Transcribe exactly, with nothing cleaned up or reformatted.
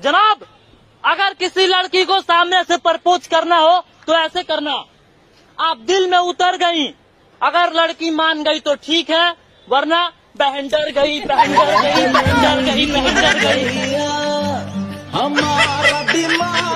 जनाब, अगर किसी लड़की को सामने से प्रपोज करना हो तो ऐसे करना, आप दिल में उतर गई, अगर लड़की मान गई तो ठीक है, वरना बहन डर गई, बहन डर गई, बहन डर गई, बहन डर गई। हमारा दिमाग